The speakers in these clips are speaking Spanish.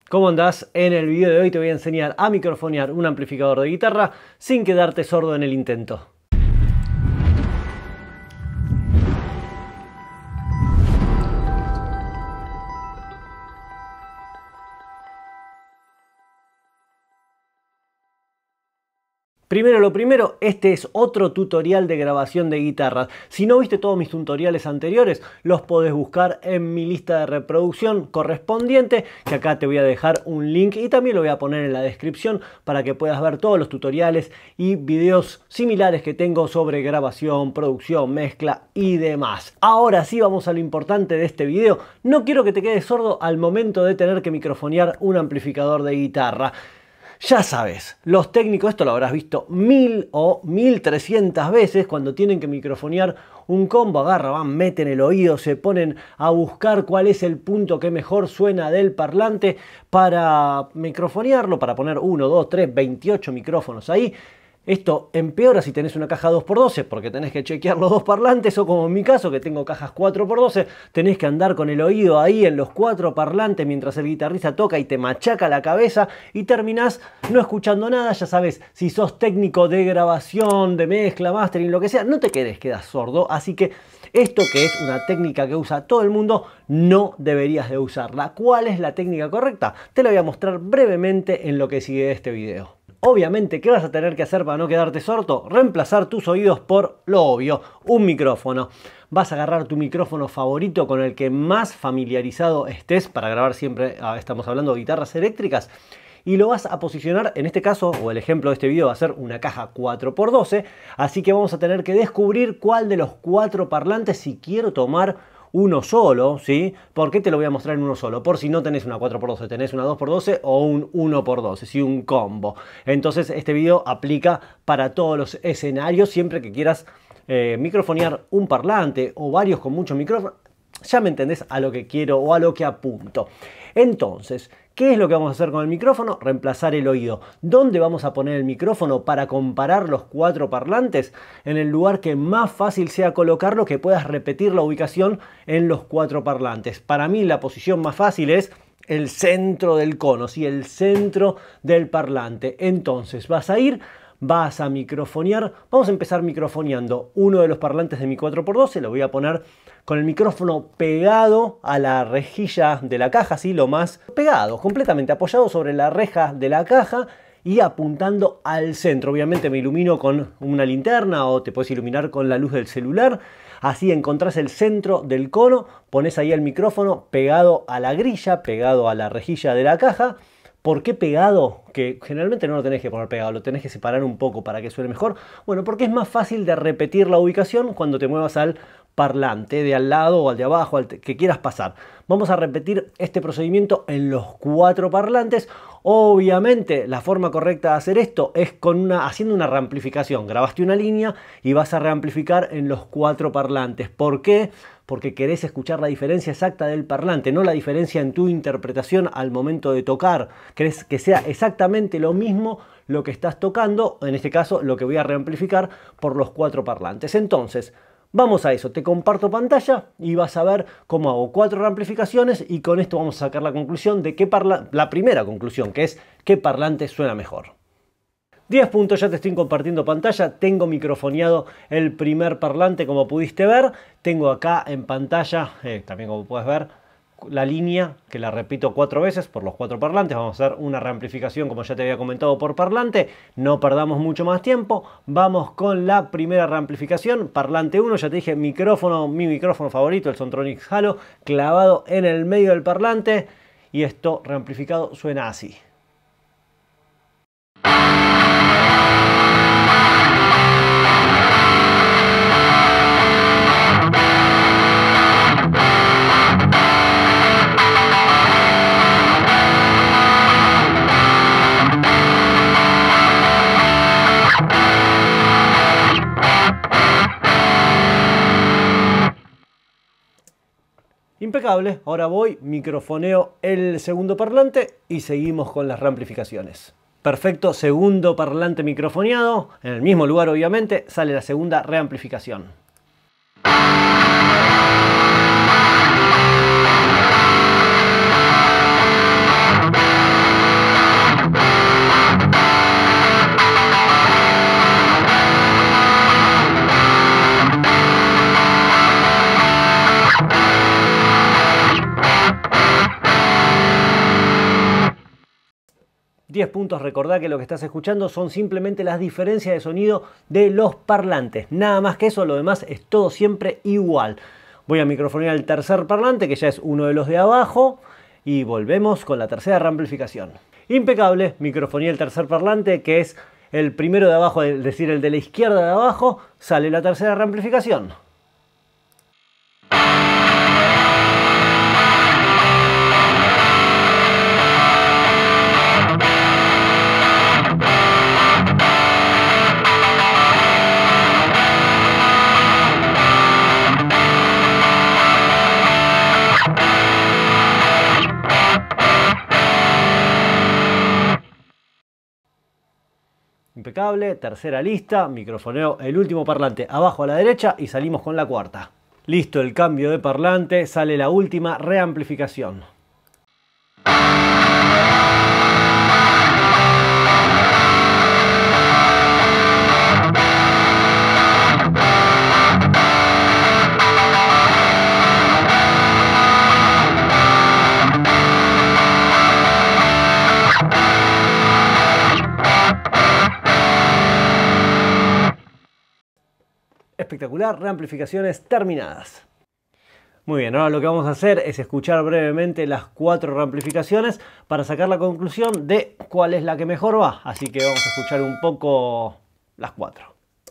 ¿Cómo andás? En el video de hoy te voy a enseñar a microfonear un amplificador de guitarra sin quedarte sordo en el intento. Primero lo primero, este es otro tutorial de grabación de guitarras. Si no viste todos mis tutoriales anteriores, los podés buscar en mi lista de reproducción correspondiente, que acá te voy a dejar un link y también lo voy a poner en la descripción para que puedas ver todos los tutoriales y videos similares que tengo sobre grabación, producción, mezcla y demás. Ahora sí vamos a lo importante de este video. No quiero que te quedes sordo al momento de tener que microfonear un amplificador de guitarra. Ya sabes, los técnicos, esto lo habrás visto 1000 o 1300 veces cuando tienen que microfonear un combo, van, meten el oído, se ponen a buscar cuál es el punto que mejor suena del parlante para microfonearlo, para poner 1, 2, 3, 28 micrófonos ahí. Esto empeora si tenés una caja 2x12 porque tenés que chequear los dos parlantes, o como en mi caso que tengo cajas 4x12, tenés que andar con el oído ahí en los 4 parlantes mientras el guitarrista toca y te machaca la cabeza y terminás no escuchando nada. Ya sabes, si sos técnico de grabación, de mezcla, mastering, lo que sea, no te quedas sordo, así que esto, que es una técnica que usa todo el mundo, no deberías de usarla. ¿Cuál es la técnica correcta? Te la voy a mostrar brevemente en lo que sigue de este video. Obviamente, ¿qué vas a tener que hacer para no quedarte sordo? Reemplazar tus oídos por lo obvio, un micrófono. Vas a agarrar tu micrófono favorito con el que más familiarizado estés para grabar siempre, estamos hablando de guitarras eléctricas, y lo vas a posicionar, en este caso, o el ejemplo de este video va a ser una caja 4x12, así que vamos a tener que descubrir cuál de los 4 parlantes, si quiero tomar uno solo, ¿sí? ¿Por qué te lo voy a mostrar en uno solo? Por si no tenés una 4x12, tenés una 2x12 o un 1x12, ¿sí? Un combo. Entonces este video aplica para todos los escenarios, siempre que quieras microfonear un parlante o varios con muchos micrófonos. Ya me entendés a lo que quiero o a lo que apunto. Entonces, ¿qué es lo que vamos a hacer con el micrófono? Reemplazar el oído. ¿Dónde vamos a poner el micrófono para comparar los 4 parlantes? En el lugar que más fácil sea colocarlo, que puedas repetir la ubicación en los 4 parlantes. Para mí la posición más fácil es el centro del cono, ¿sí? El centro del parlante. Entonces vas a microfonear. Vamos a empezar microfoneando uno de los parlantes de mi 4x12. Lo voy a poner con el micrófono pegado a la rejilla de la caja, ¿sí? Lo más pegado, completamente apoyado sobre la reja de la caja y apuntando al centro. Obviamente me ilumino con una linterna o te puedes iluminar con la luz del celular. Así encontrás el centro del cono, pones ahí el micrófono pegado a la grilla, pegado a la rejilla de la caja. ¿Por qué pegado? Que generalmente no lo tenés que poner pegado, lo tenés que separar un poco para que suene mejor. Bueno, porque es más fácil de repetir la ubicación cuando te muevas al parlante de al lado o al de abajo, al que quieras pasar. Vamos a repetir este procedimiento en los 4 parlantes. Obviamente la forma correcta de hacer esto es haciendo una reamplificación. Grabaste una línea y vas a reamplificar en los 4 parlantes. ¿Por qué? Porque querés escuchar la diferencia exacta del parlante, no la diferencia en tu interpretación al momento de tocar. Querés que sea exactamente lo mismo lo que estás tocando, en este caso lo que voy a reamplificar por los 4 parlantes. Entonces, vamos a eso, te comparto pantalla y vas a ver cómo hago 4 reamplificaciones y con esto vamos a sacar la conclusión de la primera conclusión, que es qué parlante suena mejor. 10 puntos, ya te estoy compartiendo pantalla, tengo microfoneado el primer parlante como pudiste ver, tengo acá en pantalla, también como puedes ver, la línea que la repito 4 veces por los 4 parlantes. Vamos a hacer una reamplificación como ya te había comentado por parlante, no perdamos mucho más tiempo, vamos con la primera reamplificación. Parlante 1, ya te dije, mi micrófono favorito, el Sontronics Halo, clavado en el medio del parlante y esto reamplificado suena así. Impecable, ahora voy, microfoneo el segundo parlante y seguimos con las reamplificaciones. Perfecto, segundo parlante microfoneado, en el mismo lugar obviamente, sale la segunda reamplificación. 10 puntos. Recordá que lo que estás escuchando son simplemente las diferencias de sonido de los parlantes. Nada más que eso, lo demás es todo siempre igual. Voy a microfonear el tercer parlante, que ya es uno de los de abajo, y volvemos con la tercera reamplificación. Impecable, microfoneé el tercer parlante, que es el primero de abajo, es decir, el de la izquierda de abajo, sale la tercera reamplificación. Impecable, tercera lista, microfoneo el último parlante abajo a la derecha y salimos con la cuarta. Listo el cambio de parlante, sale la última reamplificación. Espectacular, reamplificaciones terminadas. Muy bien, ahora lo que vamos a hacer es escuchar brevemente las 4 reamplificaciones para sacar la conclusión de cuál es la que mejor va. Así que vamos a escuchar un poco las 4.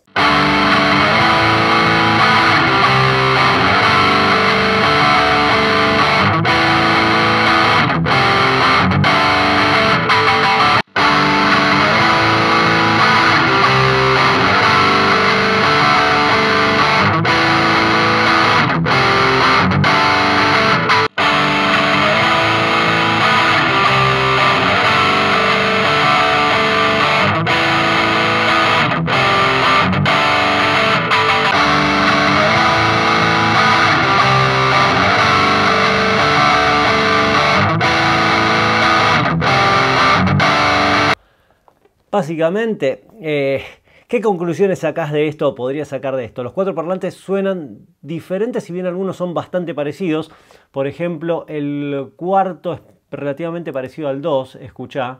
Básicamente, ¿qué conclusiones sacás de esto o podrías sacar de esto? Los 4 parlantes suenan diferentes, si bien algunos son bastante parecidos. Por ejemplo, el cuarto es relativamente parecido al 2, escuchá.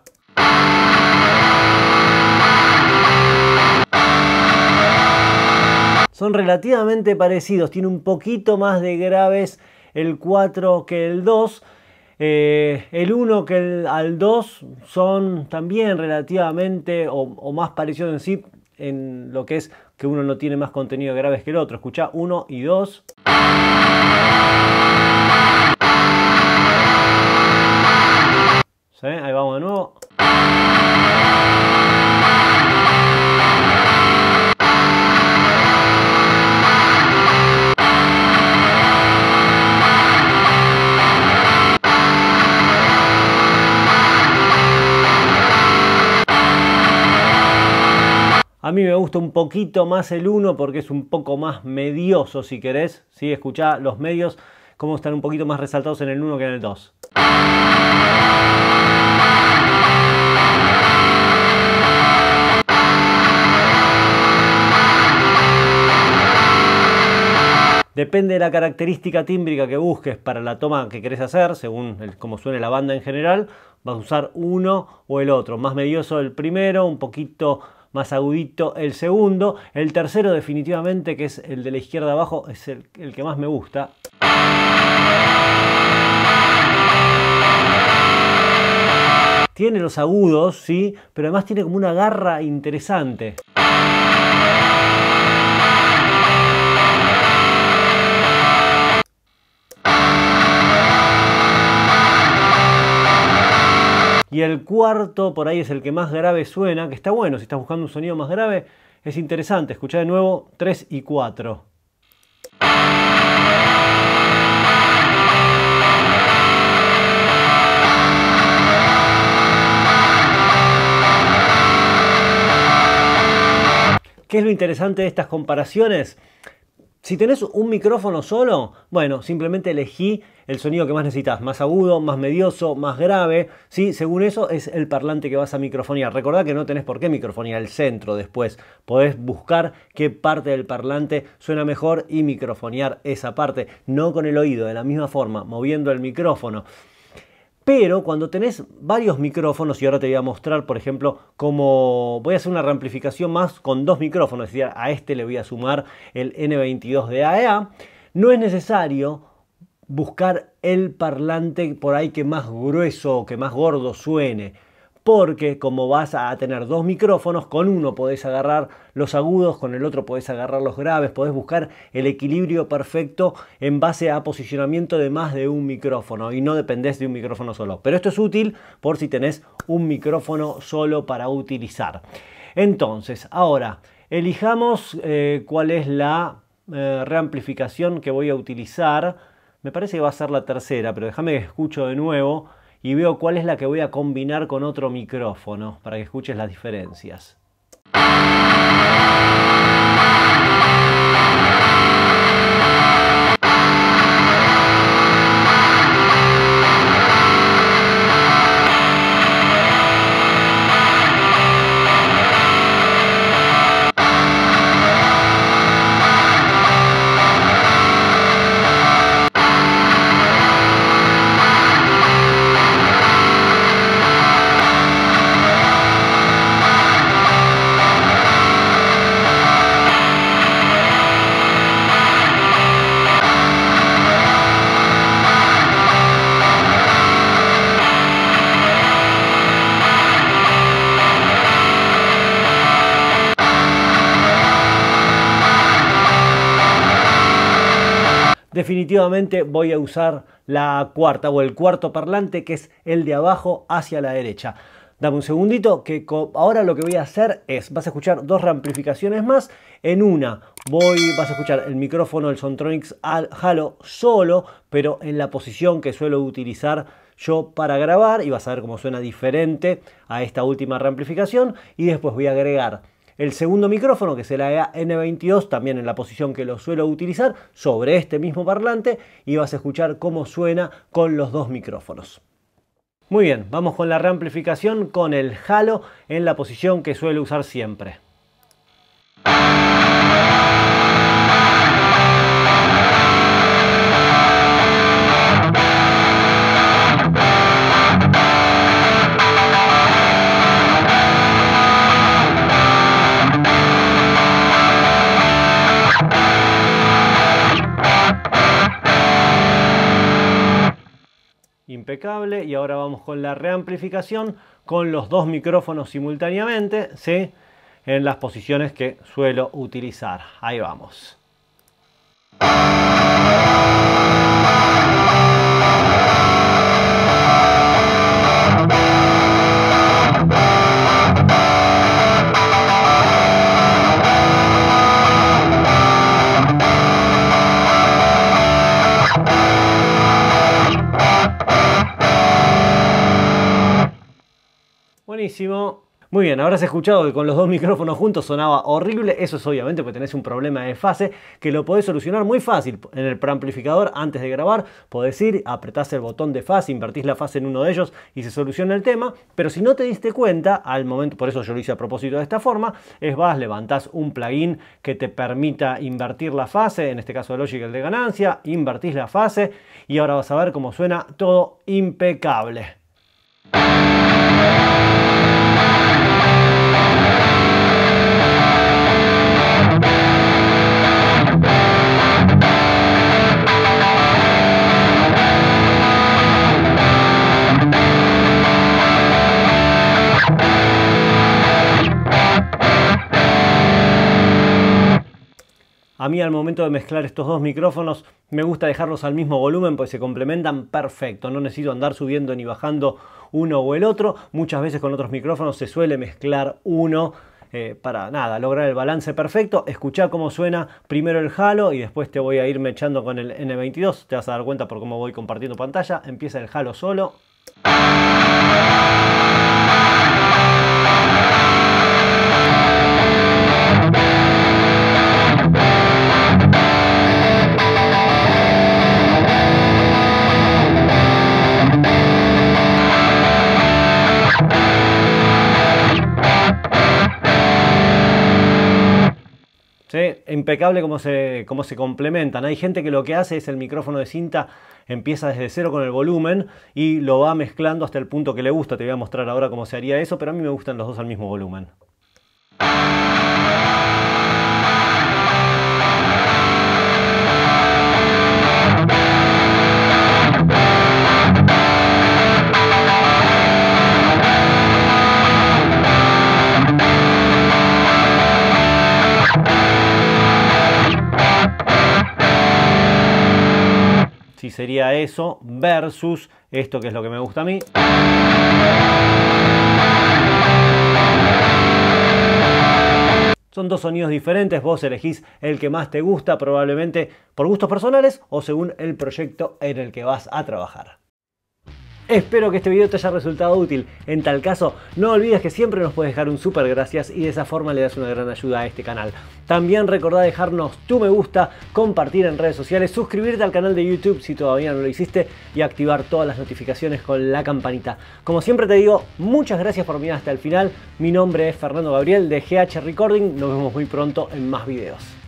Son relativamente parecidos, tiene un poquito más de graves el 4 que el 2. El 1 que al 2 son también relativamente o más parecidos en sí, en lo que es que uno no tiene más contenido de graves que el otro. Escuchá 1 y 2. ¿Sí? Ahí vamos de nuevo. A mí me gusta un poquito más el 1 porque es un poco más medioso, si querés. ¿Sí? Escuchá los medios cómo están un poquito más resaltados en el 1 que en el 2. Depende de la característica tímbrica que busques para la toma que querés hacer, según cómo suene la banda en general, vas a usar uno o el otro. Más medioso el primero, un poquito más agudito el segundo. El tercero definitivamente, que es el de la izquierda abajo, es el que más me gusta. Tiene los agudos, sí, pero además tiene como una garra interesante. Y el cuarto por ahí es el que más grave suena, que está bueno, si estás buscando un sonido más grave, es interesante. Escuchá de nuevo 3 y 4. ¿Qué es lo interesante de estas comparaciones? Si tenés un micrófono solo, bueno, simplemente elegí el sonido que más necesitas, más agudo, más medioso, más grave, ¿sí? Según eso es el parlante que vas a microfonear. Recordá que no tenés por qué microfonear el centro después, podés buscar qué parte del parlante suena mejor y microfonear esa parte, no con el oído, de la misma forma, moviendo el micrófono. Pero cuando tenés varios micrófonos, y ahora te voy a mostrar, por ejemplo, cómo voy a hacer una reamplificación más con dos micrófonos, es decir, a este le voy a sumar el N22 de AEA, no es necesario buscar el parlante por ahí que más grueso o que más gordo suene. Porque como vas a tener dos micrófonos, con uno podés agarrar los agudos, con el otro podés agarrar los graves, podés buscar el equilibrio perfecto en base a posicionamiento de más de un micrófono y no dependés de un micrófono solo. Pero esto es útil por si tenés un micrófono solo para utilizar. Entonces, ahora, elijamos cuál es la reamplificación que voy a utilizar. Me parece que va a ser la tercera, pero déjame que escucho de nuevo y veo cuál es la que voy a combinar con otro micrófono para que escuches las diferencias. Definitivamente voy a usar la cuarta o el cuarto parlante, que es el de abajo hacia la derecha. Dame un segundito, que ahora lo que voy a hacer es, vas a escuchar dos reamplificaciones más. En una vas a escuchar el micrófono del Sontronics Halo solo, pero en la posición que suelo utilizar yo para grabar, y vas a ver cómo suena diferente a esta última reamplificación. Y después voy a agregar el segundo micrófono, que es el AEA N22, también en la posición que lo suelo utilizar, sobre este mismo parlante, y vas a escuchar cómo suena con los dos micrófonos. Muy bien, vamos con la reamplificación con el Halo en la posición que suelo usar siempre. Impecable. Y ahora vamos con la reamplificación con los dos micrófonos simultáneamente, ¿sí? En las posiciones que suelo utilizar. Ahí vamos. Buenísimo. Muy bien, habrás escuchado que con los dos micrófonos juntos sonaba horrible. Eso es obviamente porque tenés un problema de fase que lo podés solucionar muy fácil. En el preamplificador, antes de grabar, podés ir, apretás el botón de fase, invertís la fase en uno de ellos y se soluciona el tema. Pero si no te diste cuenta, al momento, por eso yo lo hice a propósito de esta forma, levantás un plugin que te permita invertir la fase, en este caso de Logic el de ganancia, invertís la fase y ahora vas a ver cómo suena todo impecable. A mí al momento de mezclar estos dos micrófonos me gusta dejarlos al mismo volumen porque se complementan perfecto. No necesito andar subiendo ni bajando uno o el otro. Muchas veces con otros micrófonos se suele mezclar uno para nada, lograr el balance perfecto. Escuchá cómo suena primero el Halo y después te voy a ir mechando con el N22. Te vas a dar cuenta por cómo voy compartiendo pantalla. Empieza el Halo solo. ¿sí? Impecable cómo se complementan. Hay gente que lo que hace es el micrófono de cinta, empieza desde cero con el volumen y lo va mezclando hasta el punto que le gusta. Te voy a mostrar ahora cómo se haría eso, pero a mí me gustan los dos al mismo volumen. Si sería eso versus esto, que es lo que me gusta a mí. Son dos sonidos diferentes, vos elegís el que más te gusta, probablemente por gustos personales o según el proyecto en el que vas a trabajar. Espero que este video te haya resultado útil. En tal caso, no olvides que siempre nos puedes dejar un súper gracias y de esa forma le das una gran ayuda a este canal. También recordá dejarnos tu me gusta, compartir en redes sociales, suscribirte al canal de YouTube si todavía no lo hiciste y activar todas las notificaciones con la campanita. Como siempre te digo, muchas gracias por mirar hasta el final. Mi nombre es Fernando Gabriel de GH Recording. Nos vemos muy pronto en más videos.